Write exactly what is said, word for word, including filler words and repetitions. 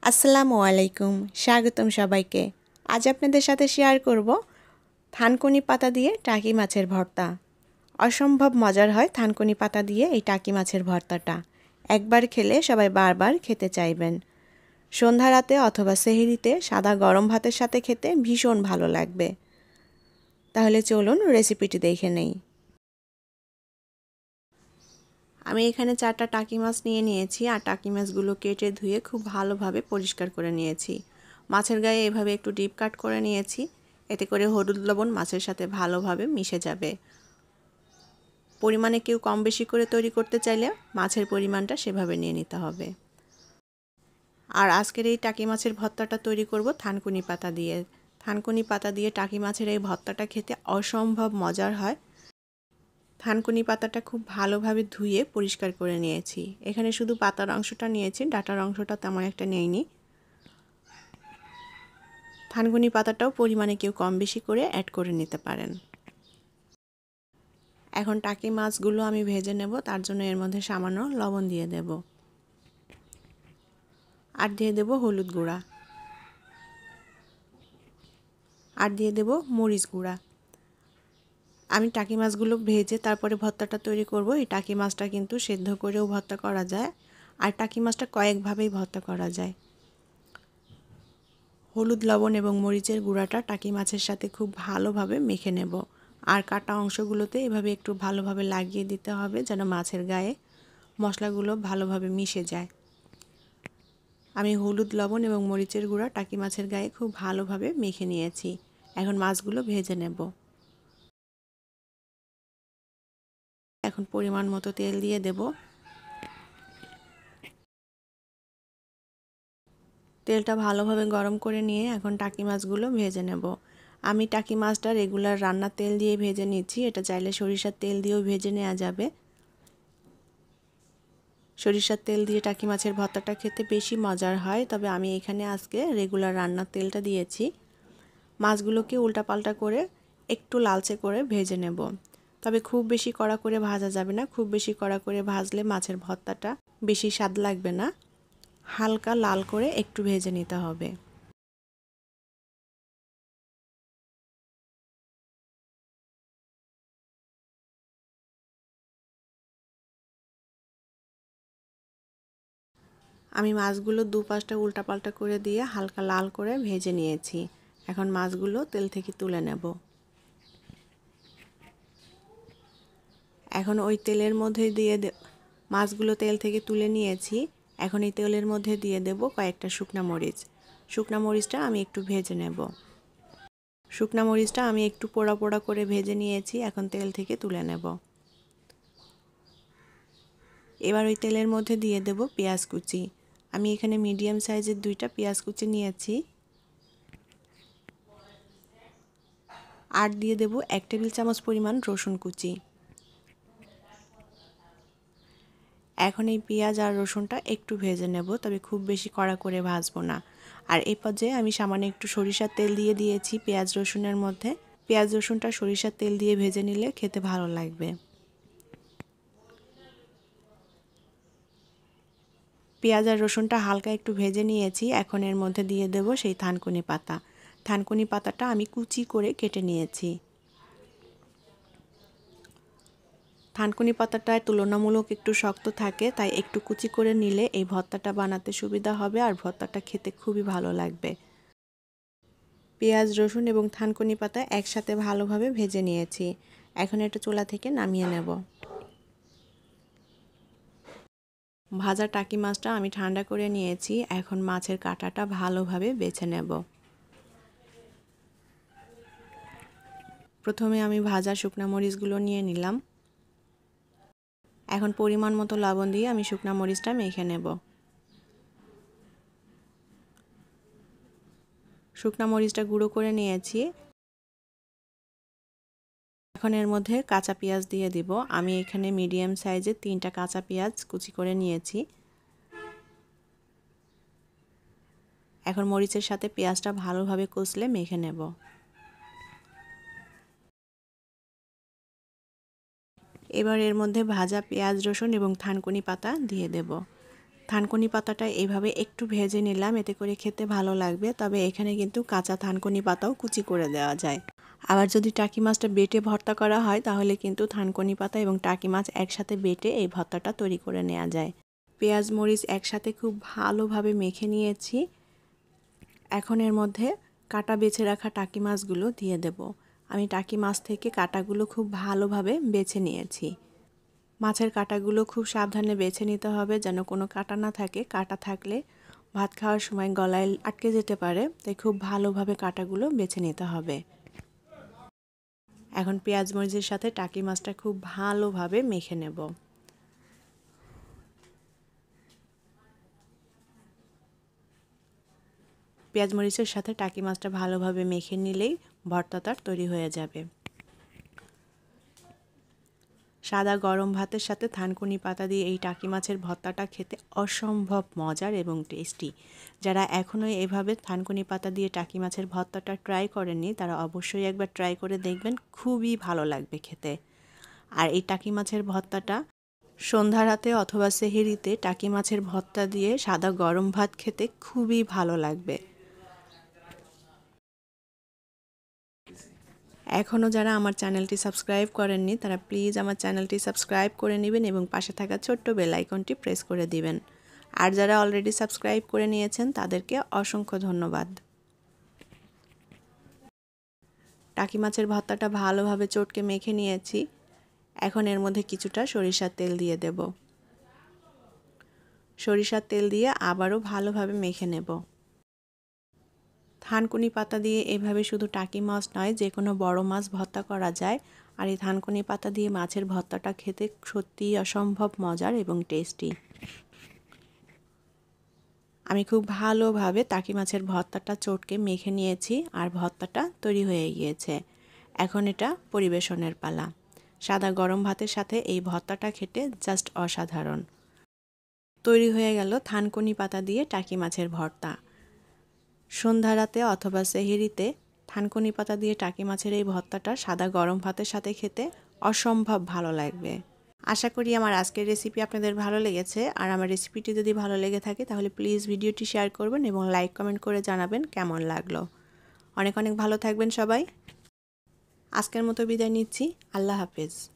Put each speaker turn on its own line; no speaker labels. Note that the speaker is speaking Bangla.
আসসালামু আলাইকুম, স্বাগতম সবাইকে। আজ আপনাদের সাথে শেয়ার করব থানকুনি পাতা দিয়ে টাকি মাছের ভর্তা। অসম্ভব মজার হয় থানকুনি পাতা দিয়ে এই টাকি মাছের ভর্তাটা। একবার খেলে সবাই বারবার খেতে চাইবেন। সন্ধ্যা রাতে অথবা সেহরিতে সাদা গরম ভাতের সাথে খেতে ভীষণ ভালো লাগবে। তাহলে চলুন রেসিপিটি দেখে নেই। আমি এখানে চারটা টাকি মাছ নিয়ে নিয়েছি আর টাকি মাছগুলো কেটে ধুয়ে খুব ভালোভাবে পরিষ্কার করে নিয়েছি। মাছের গায়ে এভাবে একটু ডিপ কাট করে নিয়েছি, এতে করে হলুদ লবণ মাছের সাথে ভালোভাবে মিশে যাবে। পরিমাণে কেউ কম বেশি করে তৈরি করতে চাইলে মাছের পরিমাণটা সেভাবে নিয়ে নিতে হবে। আর আজকের এই টাকি মাছের ভর্তাটা তৈরি করব থানকুনি পাতা দিয়ে। থানকুনি পাতা দিয়ে টাকি মাছের এই ভর্তাটা খেতে অসম্ভব মজার হয়। থানকুনি পাতাটা খুব ভালোভাবে ধুয়ে পরিষ্কার করে নিয়েছি। এখানে শুধু পাতার অংশটা নিয়েছি, ডাঁটার অংশটা তেমন একটা নেইনি। থানকুনি পাতাটাও পরিমাণে কেউ কম বেশি করে অ্যাড করে নিতে পারেন। এখন টাকি মাছগুলো আমি ভেজে নেব, তার জন্য এর মধ্যে সামান্য লবণ দিয়ে দেব আর দিয়ে দেব হলুদ গুঁড়া আর দিয়ে দেব মরিচ গুঁড়া। আমি টাকি মাছগুলো ভেজে তারপরে ভর্তাটা তৈরি করব। এই টাকি মাছটা কিন্তু সেদ্ধ করেও ভর্তা করা যায়, আর টাকি মাছটা কয়েকভাবেই ভর্তা করা যায়। হলুদ লবণ এবং মরিচের গুঁড়াটা টাকি মাছের সাথে খুব ভালোভাবে মেখে নেব, আর কাটা অংশগুলোতে এভাবে একটু ভালোভাবে লাগিয়ে দিতে হবে যেন মাছের গায়ে মশলাগুলো ভালোভাবে মিশে যায়। আমি হলুদ লবণ এবং মরিচের গুঁড়া টাকি মাছের গায়ে খুব ভালোভাবে মেখে নিয়েছি। এখন মাছগুলো ভেজে নেব। এখন পরিমাণ মতো তেল দিয়ে দেব। তেলটা ভালোভাবে গরম করে নিয়ে এখন টাকি মাছগুলো ভেজে নেব। আমি টাকি মাছটা রেগুলার রান্নার তেল দিয়ে ভেজে নিচ্ছি। এটা চাইলে সরিষার তেল দিয়েও ভেজে নেওয়া যাবে। সরিষার তেল দিয়ে টাকি মাছের ভর্তাটা খেতে বেশি মজার হয়, তবে আমি এখানে আজকে রেগুলার রান্নার তেলটা দিয়েছি। মাছগুলোকে উল্টাপাল্টা করে একটু লালচে করে ভেজে নেব, তবে খুব বেশি কড়া করে ভাজা যাবে না। খুব বেশি কড়া করে ভাজলে মাছের ভর্তাটা বেশি স্বাদ লাগবে না। হালকা লাল করে একটু ভেজে নিতে হবে। আমি মাছগুলো দুপাশটা উল্টাপাল্টা করে দিয়ে হালকা লাল করে ভেজে নিয়েছি। এখন মাছগুলো তেল থেকে তুলে নেব। এখন ওই তেলের মধ্যে দিয়ে মাছগুলো তেল থেকে তুলে নিয়েছি। এখন এই তেলের মধ্যে দিয়ে দেব কয়েকটা শুকনা মরিচ। শুকনা মরিচটা আমি একটু ভেজে নেব। শুকনা মরিচটা আমি একটু পোড়া পোড়া করে ভেজে নিয়েছি, এখন তেল থেকে তুলে নেব। এবার ওই তেলের মধ্যে দিয়ে দেব পেঁয়াজ কুচি। আমি এখানে মিডিয়াম সাইজের দুইটা পেঁয়াজ কুচি নিয়েছি। আর দিয়ে দেব এক টেবিল চামচ পরিমাণ রসুন কুচি। এখন এই পেঁয়াজ আর রসুনটা একটু ভেজে নেব, তবে খুব বেশি কড়া করে ভাজবো না। আর এই পর্যায়ে আমি সামান্য একটু সরিষার তেল দিয়ে দিয়েছি পেঁয়াজ রসুনের মধ্যে। পেঁয়াজ রসুনটা সরিষার তেল দিয়ে ভেজে নিলে খেতে ভালো লাগবে। পেঁয়াজ আর রসুনটা হালকা একটু ভেজে নিয়েছি। এখন এর মধ্যে দিয়ে দেব সেই থানকুনি পাতা। থানকুনি পাতাটা আমি কুচি করে কেটে নিয়েছি। থানকুনি পাতাটা তুলনামূলক একটু শক্ত থাকে, তাই একটু কুচি করে নিলে এই ভর্তাটা বানাতে সুবিধা হবে আর ভর্তাটা খেতে খুবই ভালো লাগবে। পেঁয়াজ রসুন এবং থানকুনি পাতা একসাথে ভালোভাবে ভেজে নিয়েছি। এখন এটা চুলা থেকে নামিয়ে নেব। ভাজা টাকি মাছটা আমি ঠান্ডা করে নিয়েছি। এখন মাছের কাঁটাটা ভালোভাবে বেছে নেব। প্রথমে আমি ভাজা শুকনা মরিচগুলো নিয়ে নিলাম। এখন পরিমাণ মতো লবণ দিয়ে আমি শুকনা মরিচটা মেখে নেব। শুকনা মরিচটা গুঁড়ো করে নিয়েছি। এখন এর মধ্যে কাঁচা পেঁয়াজ দিয়ে দিব। আমি এখানে মিডিয়াম সাইজের তিনটা কাঁচা পেঁয়াজ কুচি করে নিয়েছি। এখন মরিচের সাথে পেঁয়াজটা ভালোভাবে কষলে মেখে নেব। এবার এর মধ্যে ভাজা পেঁয়াজ রসুন এবং থানকুনি পাতা দিয়ে দেব। থানকুনি পাতাটা এইভাবে একটু ভেজে নিলাম, এতে করে খেতে ভালো লাগবে। তবে এখানে কিন্তু কাঁচা থানকুনি পাতাও কুচি করে দেওয়া যায়। আবার যদি টাকি মাছটা বেটে ভর্তা করা হয় তাহলে কিন্তু থানকুনি পাতা এবং টাকি মাছ একসাথে বেটে এই ভর্তাটা তৈরি করে নেওয়া যায়। পেঁয়াজ মরিচ একসাথে খুব ভালোভাবে মেখে নিয়েছি। এখন এর মধ্যে কাটা বেছে রাখা টাকি মাছগুলো দিয়ে দেব। আমি টাকি মাছ থেকে কাটাগুলো খুব ভালোভাবে বেছে নিয়েছি। মাছের কাটাগুলো খুব সাবধানে বেছে নিতে হবে যেন কোনো কাটা না থাকে। কাটা থাকলে ভাত খাওয়ার সময় গলায় আটকে যেতে পারে, তাই খুব ভালোভাবে কাটাগুলো বেছে নিতে হবে। এখন পেঁয়াজ মরিচের সাথে টাকি মাছটা খুব ভালোভাবে মেখে নেব। পেঁয়াজ মরিচের সাথে টাকি মাছটা ভালোভাবে মেখে নিলেই ভর্তাটা তৈরি হয়ে যাবে। সাদা গরম ভাতের সাথে থানকুনি পাতা দিয়ে এই টাকি মাছের ভর্তাটা খেতে অসম্ভব মজার এবং টেস্টি। যারা এখনও এভাবে থানকুনি পাতা দিয়ে টাকি মাছের ভর্তাটা ট্রাই করেননি তারা অবশ্যই একবার ট্রাই করে দেখবেন, খুবই ভালো লাগবে খেতে। আর এই টাকি মাছের ভর্তাটা সন্ধ্যা রাতে অথবা সেহরিতে টাকি মাছের ভর্তা দিয়ে সাদা গরম ভাত খেতে খুবই ভালো লাগবে। এখনও যারা আমার চ্যানেলটি সাবস্ক্রাইব করেননি তারা প্লিজ আমার চ্যানেলটি সাবস্ক্রাইব করে নেবেন এবং পাশে থাকা ছোট্ট বেল আইকনটি প্রেস করে দিবেন। আর যারা অলরেডি সাবস্ক্রাইব করে নিয়েছেন তাদেরকে অসংখ্য ধন্যবাদ। টাকি মাছের ভর্তাটা ভালোভাবে চটকে মেখে নিয়েছি। এখন এর মধ্যে কিছুটা সরিষার তেল দিয়ে দেব। সরিষার তেল দিয়ে আবারও ভালোভাবে মেখে নেব। থানকুনি পাতা দিয়ে এভাবে শুধু টাকি মাছ নয়, যে কোনো বড় মাছ ভর্তা করা যায়। আর এই থানকুনি পাতা দিয়ে মাছের ভর্তাটা খেতে সত্যিই অসম্ভব মজার এবং টেস্টি। আমি খুব ভালোভাবে টাকি মাছের ভর্তাটা চটকে মেখে নিয়েছি আর ভর্তাটা তৈরি হয়ে গিয়েছে। এখন এটা পরিবেশনের পালা। সাদা গরম ভাতের সাথে এই ভর্তাটা খেতে জাস্ট অসাধারণ। তৈরি হয়ে গেল থানকুনি পাতা দিয়ে টাকি মাছের ভর্তা। সন্ধ্যা রাতে অথবা সেহরিতে থানকুনি পাতা দিয়ে টাকি মাছের এই ভর্তাটা সাদা গরম ভাতের সাথে খেতে অসম্ভব ভালো লাগবে। আশা করি আমার আজকের রেসিপি আপনাদের ভালো লেগেছে। আর আমার রেসিপিটি যদি ভালো লেগে থাকে তাহলে প্লিজ ভিডিওটি শেয়ার করবেন এবং লাইক কমেন্ট করে জানাবেন কেমন লাগলো। অনেক অনেক ভালো থাকবেন সবাই। আজকের মতো বিদায় নিচ্ছি। আল্লাহ হাফেজ।